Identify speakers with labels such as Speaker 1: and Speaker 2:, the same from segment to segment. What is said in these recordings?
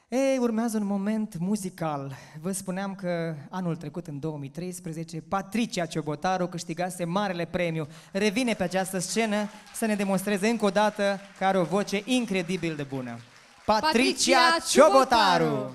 Speaker 1: Ei, urmează un moment muzical. Vă spuneam că anul trecut, în 2013, Patricia Ciobotaru câștigase marele premiu. Revine pe această scenă să ne demonstreze încă o dată că are o voce incredibil de bună. Patricia Ciobotaru!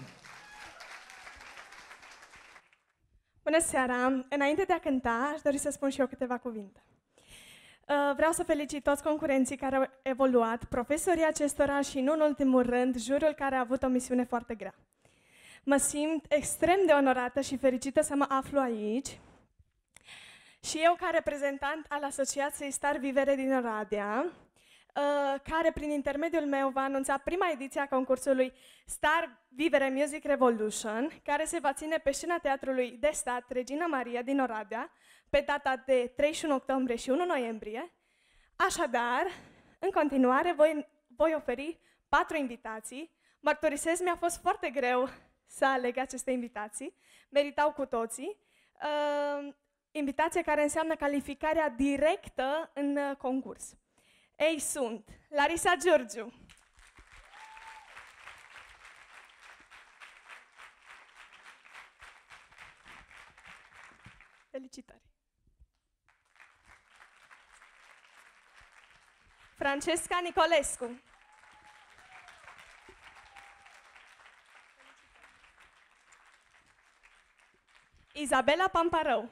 Speaker 2: Bună seara! Înainte de a cânta, aș dori să spun și eu câteva cuvinte. Vreau să felicit toți concurenții care au evoluat, profesorii acestora și, nu în ultimul rând, juriul care a avut o misiune foarte grea. Mă simt extrem de onorată și fericită să mă aflu aici și eu, ca reprezentant al Asociației Star Vivere din Oradea, care prin intermediul meu va anunța prima ediție a concursului Star Vivere Music Revolution, care se va ține pe scena Teatrului de Stat Regina Maria din Oradea, pe data de 31 octombrie și 1 noiembrie. Așadar, în continuare, voi oferi 4 invitații. Mărturisesc, mi-a fost foarte greu să aleg aceste invitații. Meritau cu toții. Invitație care înseamnă calificarea directă în concurs. Ei sunt Larisa Giurgiu, felicitări, Francesca Nicolescu, Izabela Pamparău,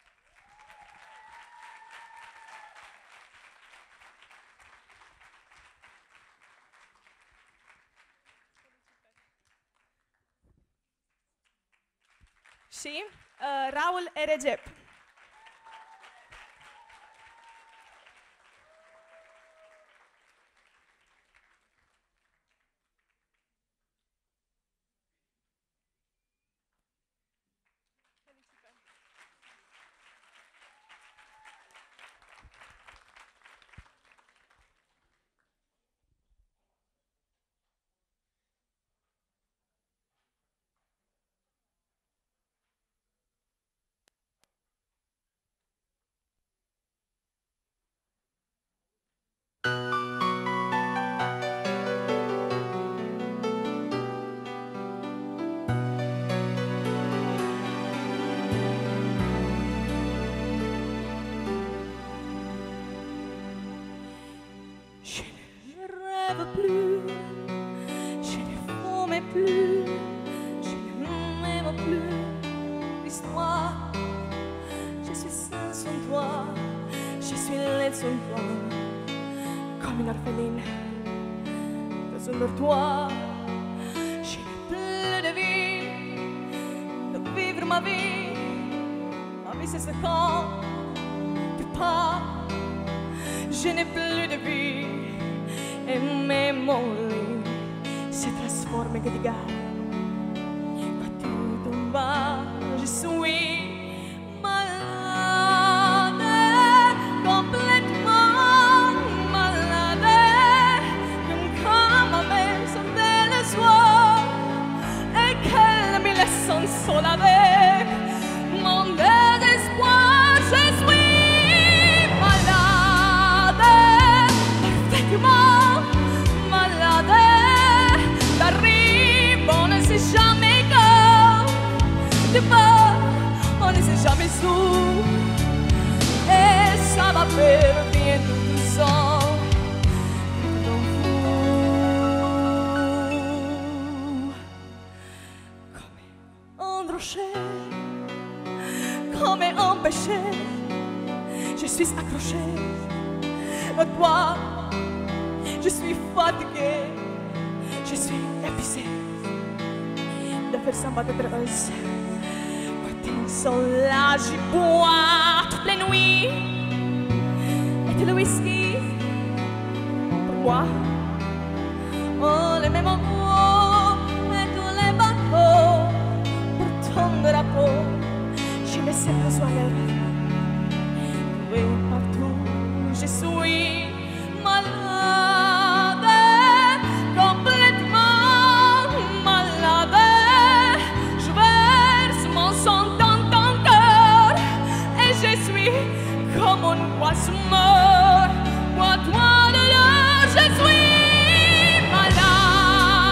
Speaker 2: și Raul Eregep. Comme une orpheline dans un dortoir, je n'ai plus de vie, de vivre ma vie. Ma vie c'est ce quand tu pars, je n'ai plus de vie et même mon lit se transforme en gare. Quand tu tombes, je suis seul avec mon désespoir, je suis malade, parfaitement malade. T'arrives, on ne sait jamais quand, tu pars, on ne sait jamais où, et ça va faire bien tout seul. Comme un péché, je suis accrochée à toi, je suis fatiguée, je suis épuisée de faire semblant d'être heureuse. Quand ils sont là, j'y bois toutes les nuits, et tout le whisky pour moi, oh les mêmes mots, et tous les bateaux pour ton drapeau. Je me sais besoin d'elle. Oui, partout je suis malade, complètement malade. Je verse mon sang dans ton cœur et je suis comme un poisson mort. Moi, toi de là, je suis malade.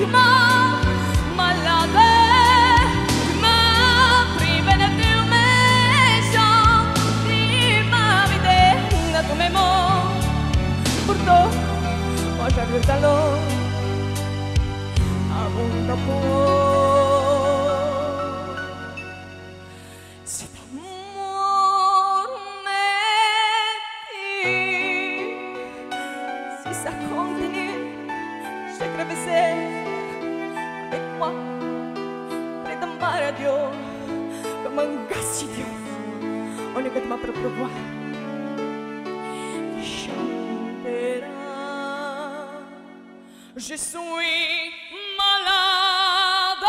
Speaker 2: m'as malade, tu m'as privé de tous mes gens, tu m'as vidé de tous mes mots. Pourtant, moi j'avais le talent à mon rapport. Cet amour m'est si ça continue, je creverai avec moi près d'un bar à Dieu, comme un gars idiot. On écoute ma propre voix qui chantera. Je suis malade,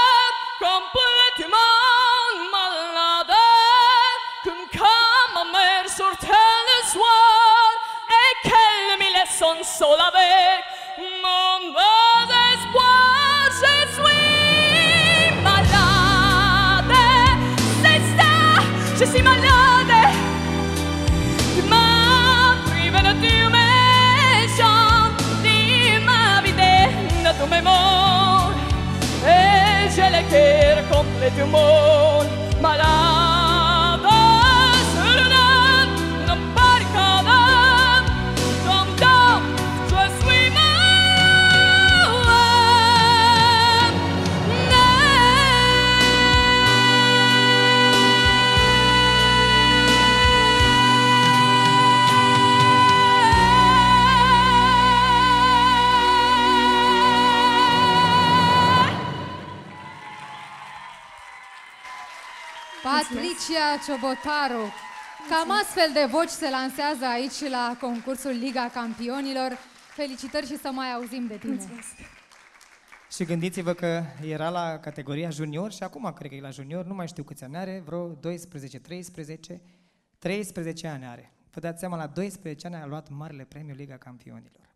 Speaker 2: complètement malade, comme quand ma mère sortait le soir et qu'elle me laisse seule avec mon désespoir. Je suis malade, c'est ça, je suis malade. Tu m'as privé de tous mes chants, tu m'as vidé de tous mes mots, et j'ai le cœur complètement malade. Sur une barricade, comme dans je suis malade.
Speaker 3: Patricia Ciobotaru. Cam astfel de voci se lansează aici la concursul Liga Campionilor. Felicitări și să mai auzim de tine.
Speaker 2: Mulțumesc.
Speaker 1: Și gândiți-vă că era la categoria junior și acum cred că e la junior, nu mai știu câți ani are, vreo 12, 13 ani are. Vă dați seama, la 12 ani a luat Marele Premiu Liga Campionilor.